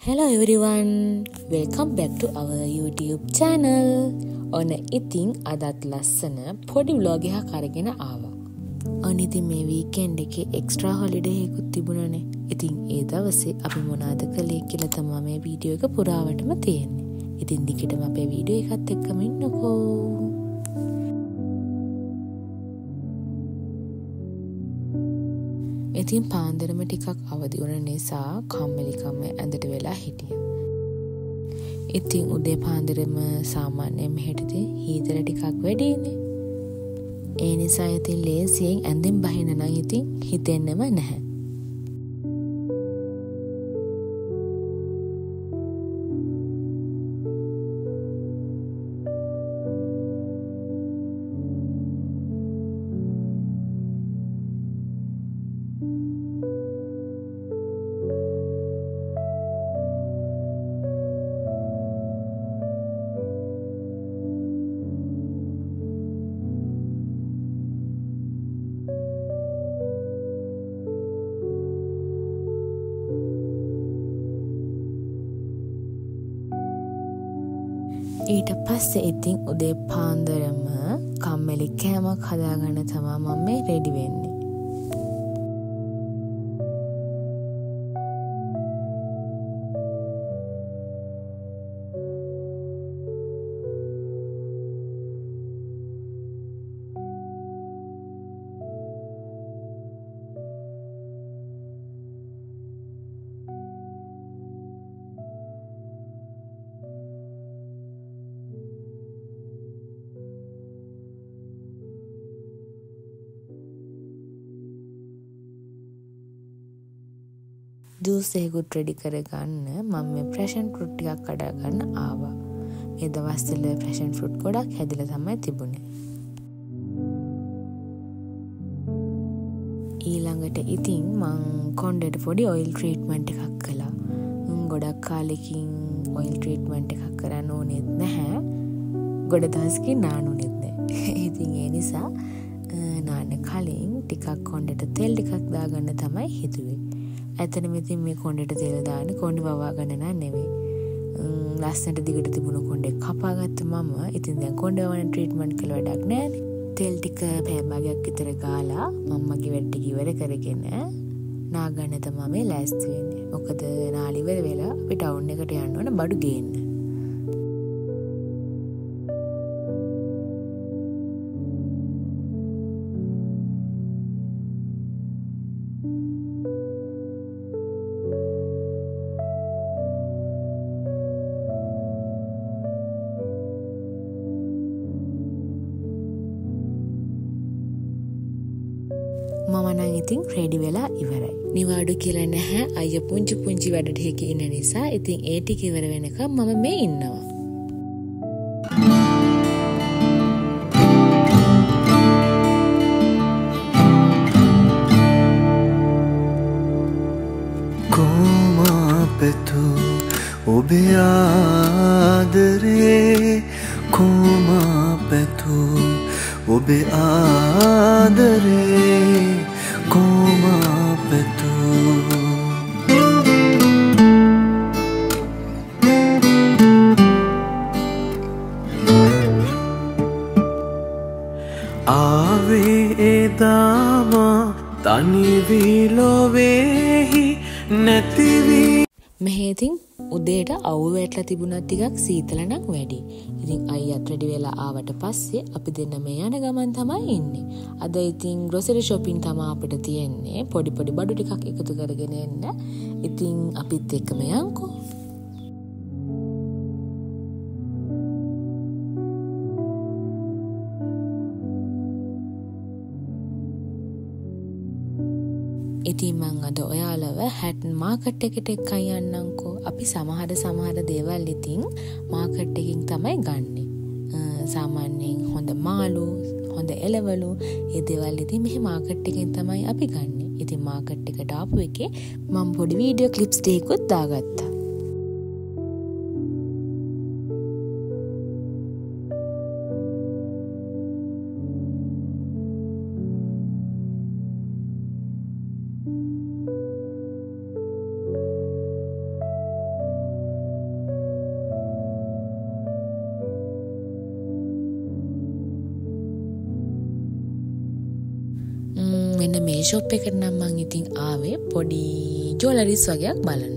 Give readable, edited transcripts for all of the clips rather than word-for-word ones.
Hello everyone, welcome back to our YouTube channel. ඔන්න ඉතින් අදත් ලස්සන පොඩි vlog එකක් අරගෙන ආවා. ඔන්න ඉතින් මේ weekend එකේ extra holiday එකකුත් තිබුණානේ. ඉතින් ඒ දවසේ අපි මොනවද කළේ කියලා තමයි මේ වීඩියෝ එක පුරාවටම තියෙන්නේ. ඉතින් දිගටම අපේ වීඩියෝ එකත් එක්කම ඉන්නකෝ. ඉතින් පාන්දරම ටිකක් අවදි වුණ නිසා කම්මැලිකම ඇඳට වෙලා හිටියා. ඉතින් උදේ පාන්දරම සාමාන්‍යයෙන් මෙහෙටදී හීතල ටිකක් වැඩිනේ. ඒ නිසා ඉතින් ලේසියෙන් ඇඳෙන් බහින්න නම් ඉතින් හිතෙන්නම නැහැ. ඊට පස්සේ ඉතින් උදේ පාන්දරම කම්මැලි කෑමක් හදාගන්න තමයි මම මේ රෙඩි වෙන්නේ. ජූස් එකකුත් රෙඩි කරගන්න මම මේ පැෂන් ෆෘට් ටිකක් කඩා ගන්න ආවා. මේ දවස්වල පැෂන් ෆෘට් ගොඩක් හැදිලා තමයි තිබුණේ. ඊළඟට ඉතින් මං කොණ්ඩේට පොඩි ඔයිල් ට්‍රීට්මන්ට් එකක් කළා. ගොඩක් කාලෙකින් ඔයිල් ට්‍රීට්මන්ට් එකක් කරන්න ඕනෙත් නැහැ. ගොඩ දවසකින් නාන්න ඕනෙත් නැහැ. ඉතින් ඒ නිසා නාන්න කලින් ටිකක් කොණ්ඩේට තෙල් ටිකක් දාගන්න තමයි හිතුවේ. ඇත්තටම ඉතින් මේ කොණ්ඩේට තෙල් දාන්නේ කොණ්ඩේ වවා ගන්න නෑ නෙවෙයි. ලස්සනට දිගට තිබුණු කොණ්ඩේ කපාගත්ත මම ඉතින් දැන් කොණ්ඩේ වවන ට්‍රීට්මන්ට් කළ වැඩක් නෑනේ. තෙල් ටික පැය භාගයක් විතර ගාලා මම්මගේ වැඩ ටික ඉවර කරගෙන නාගන්න තමයි මේ ලෑස්ති වෙන්නේ. මොකද නාලි ඉවර වෙලා අපි ටවුන් එකට යන්න ඕන බඩු ගේන්න. මම නම් ඉතින් රෙඩි වෙලා ඉවරයි. නිවාඩු කියලා නැහැ. අයියා පුංචි වැඩ ටික ඉන්න නිසා ඉතින් ඒ ටික ඉවර වෙනකම් මම මේ ඉන්නවා. කොමාපෙතු ඔබේ ආදරේ කොමාපෙතු ඔබේ ආදරේ කොමාපෙතු ආවේ එදාම තනිවී ලොවේහි නැතිවී මෙහෙ ඉතින් උදේට අවුල් වැටලා තිබුණත් ටිකක් සීතල නම් වැඩි. ඉතින් අයියාත් රෙඩි වෙලා ආවට පස්සේ අපි දෙන්න මේ යන ගමන් තමයි ඉන්නේ. අද ඉතින් ග්‍රොසරි shopping තමයි අපිට තියෙන්නේ. පොඩි බඩු ටිකක් එකතු කරගෙන එන්න. ඉතින් අපිත් එක්කම යන්කෝ. ඉතින් මං අද ඔයාලව හැටන් මාකට් එකට එක්කන් යන්නම්කෝ. අපි සමහර දේවල් ඉතින් මාකට් එකකින් තමයි ගන්නෙ. සාමාන්‍යයෙන් හොඳ මාළු, හොඳ එළවලු, ඒ දේවල් ඉතින් මෙහි මාකට් එකෙන් තමයි අපි ගන්නෙ. ඉතින් මාකට් එකට ආපු එකේ මම පොඩි වීඩියෝ ක්ලිප්ස් ටිකකුත් දාගත්තා. මේ ෂොප් එකට නම් මං ඉතින් ආවේ පොඩි ජුවලරිස් වගේක් බලන්න.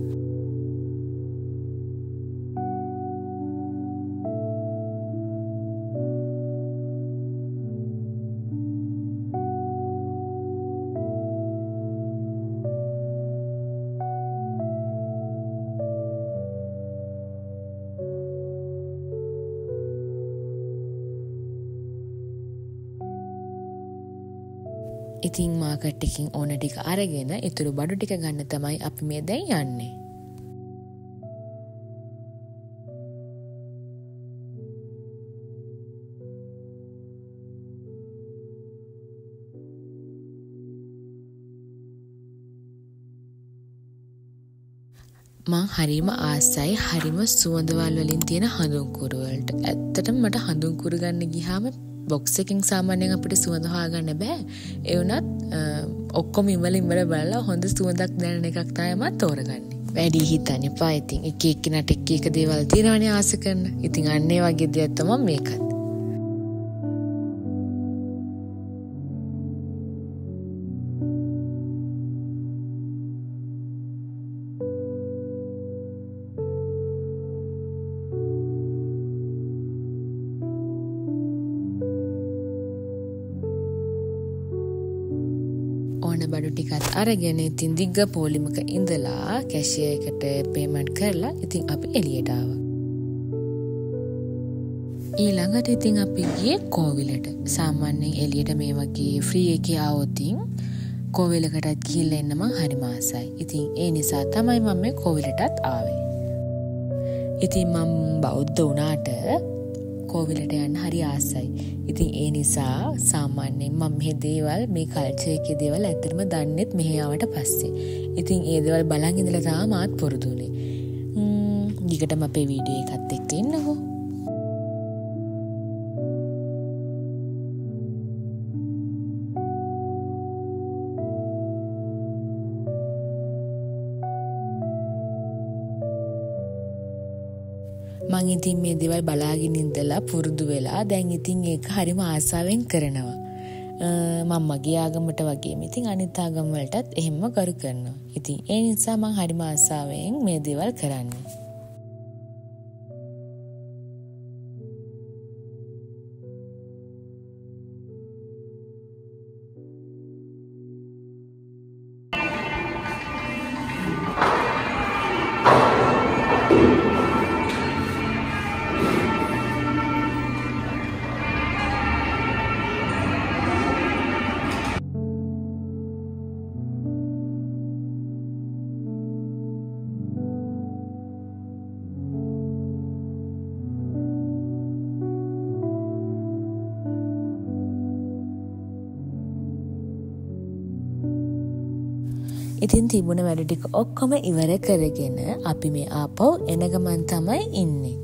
ඉතින් මාකට් එකකින් ඕන ටික අරගෙන ඉතුරු බඩු ටික ගන්න තමයි අපි මේ දැන් යන්නේ. මං හරිම ආසයි හරිම සුවඳවල් වලින් තියෙන හඳුන්කුරු වලට. ඇත්තටම මට හඳුන්කුරු ගන්න ගියාම බොක්ස් එකකින් සාමාන්‍යයෙන් අපිට සුවඳ හොයාගන්න බෑ. ඒ වුණත් ඔක්කොම ඉවලින් බලලා හොඳ සුවඳක් දැනෙන එකක් තමයි මම තෝරගන්නේ. වැඩි හිතන්න එපා. ඉතින් එක එක්කෙනාට එක එක දේවල් තියෙනවනේ ආස කරන. ඉතින් අන්න ඒ වගේ දෙයක් තමයි මේකත්. ඕන බඩු ටිකත් අරගෙන ඉතින් දිග්ග පොලිමක ඉඳලා කැෂියර් එකට පේමන්ට් කරලා ඉතින් අපි එළියට ආවා. ඊළඟට ඉතින් අපි ගියේ කෝවිලට. සාමාන්‍යයෙන් එළියට මේ වගේ ෆ්‍රී එකේ ආවොත් කෝවිලකටත් ගිහිල්ලා එන්න මං හරිම ආසයි. ඉතින් ඒ නිසා තමයි මම මේ කෝවිලටත් ආවේ. ඉතින් මම බෞද්ධ වුණාට කෝවිලට යන්න හරි ආසයි. ඉතින් ඒ නිසා සාමාන්‍යයෙන් මම මේ දේවල් මේ කල්චර් එකේ දේවල් ඇත්තටම දන්නෙත් මෙහෙ ආවට පස්සේ. ඉතින් ඒ දේවල් බලන් ඉඳලා තමයි මාත් පුරුදු වුනේ. ඊකටම අපේ වීඩියෝ එකත් එක්ක ඉන්නකෝ. මං ඉතින් මේ දේවල් බලාගෙන ඉඳලා පුරුදු වෙලා දැන් ඉතින් ඒක හරිම ආසාවෙන් කරනවා. මම මගේ ආගමට වගේම ඉතින් අනිත් ආගම් වලටත් එහෙම කරු කරනවා. ඉතින් ඒ නිසා මං හරිම ආසාවෙන් මේ දේවල් කරන්නේ. ඉතින් තිබුණ වැඩ ටික ඔක්කොම ඉවර කරගෙන අපි මේ ආපහු එන ගමන් තමයි ඉන්නේ.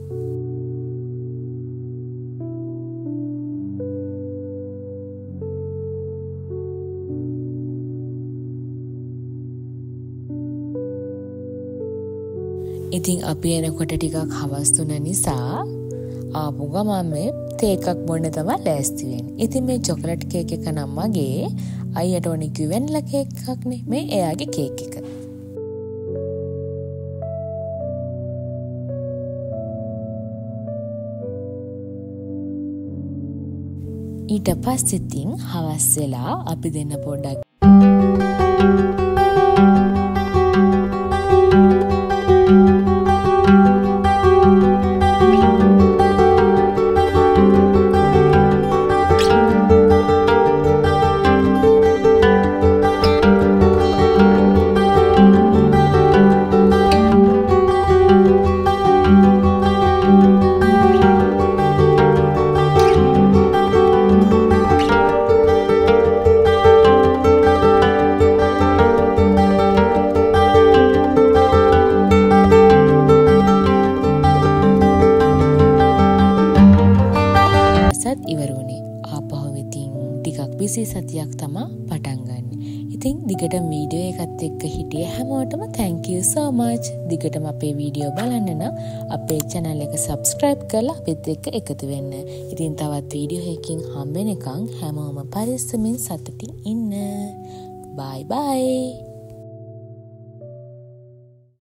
ඉතින් අපි එනකොට ටිකක් හවස් තුන නිසා ආපු ගමන් මේ තේ එකක් බොන්න තමයි ලෑස්ති වෙන්නේ. ඉතින් මේ චොකලට් කේක් එක නම් මගේ අයියට ඕනේ කිව්ව වෙනිලා කේක් එකක් නේ. මේ එයාගේ කේක් එක. ඊට පස්සේ ඉතින් හවස් වෙලා අපි දෙන්න පොඩ්ඩක් සතියක් තමා පටන් ගන්න. ඉතින් දිගටම වීඩියෝ එකත් එක්ක හිටිය හැමෝටම thank you so much. දිගටම අපේ වීඩියෝ බලන්න නම් අපේ channel එක subscribe කරලා අපිත් එක්ක එකතු වෙන්න. ඉතින් තවත් වීඩියෝ එකකින් හම්බ වෙනකන් හැමෝම පරිස්සමින් සතුටින් ඉන්න. bye bye.